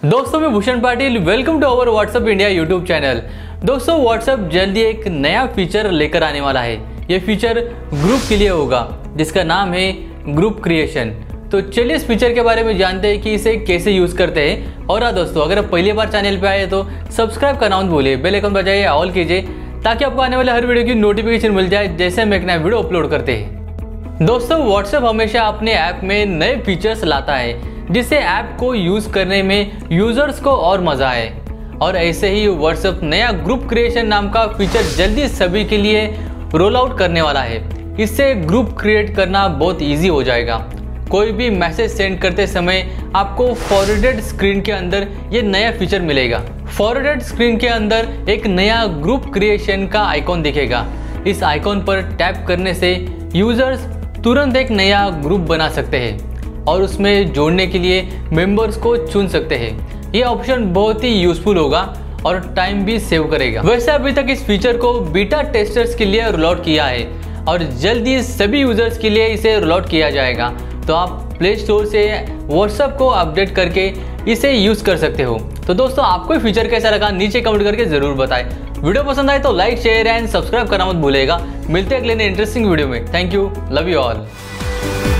दोस्तों मैं Bhushan Patil, welcome to our WhatsApp India YouTube channel. दोस्तों व्हाट्सएप जल्दी एक नया फीचर लेकर आने वाला है। ये फीचर ग्रुप के लिए होगा जिसका नाम है ग्रुप क्रिएशन। तो चलिए इस फीचर के बारे में जानते हैं कि इसे कैसे यूज करते हैं। और हाँ दोस्तों, अगर आप पहली बार चैनल पे आए तो सब्सक्राइब करना मत भूलिए, बेल आइकन बजाइए, ऑल कीजिए ताकि आपको आने वाले हर वीडियो की नोटिफिकेशन मिल जाए जैसे हम एक नया वीडियो अपलोड करते हैं। दोस्तों व्हाट्सएप हमेशा अपने ऐप में नए फीचर्स लाता है जिससे ऐप को यूज करने में यूजर्स को और मजा आए। और ऐसे ही व्हाट्सएप नया ग्रुप क्रिएशन नाम का फीचर जल्दी सभी के लिए रोल आउट करने वाला है। इससे ग्रुप क्रिएट करना बहुत इजी हो जाएगा। कोई भी मैसेज सेंड करते समय आपको फॉरवर्डेड स्क्रीन के अंदर ये नया फीचर मिलेगा। फॉरवर्डेड स्क्रीन के अंदर एक नया ग्रुप क्रिएशन का आइकॉन दिखेगा। इस आइकॉन पर टैप करने से यूजर्स तुरंत एक नया ग्रुप बना सकते हैं और उसमें जोड़ने के लिए मेंबर्स को चुन सकते हैं। ये ऑप्शन बहुत ही यूजफुल होगा और टाइम भी सेव करेगा। वैसे अभी तक इस फीचर को बीटा टेस्टर्स के लिए रोल आउट किया है और जल्दी सभी यूजर्स के लिए इसे रोल आउट किया जाएगा। तो आप प्ले स्टोर से व्हाट्सएप को अपडेट करके इसे यूज कर सकते हो। तो दोस्तों आपको फीचर कैसा लगा नीचे कमेंट करके जरूर बताएं। वीडियो पसंद आए तो लाइक, शेयर एंड सब्सक्राइब करना मत भूलिएगा। मिलते हैं अगले इंटरेस्टिंग वीडियो में। Thank you, love you all.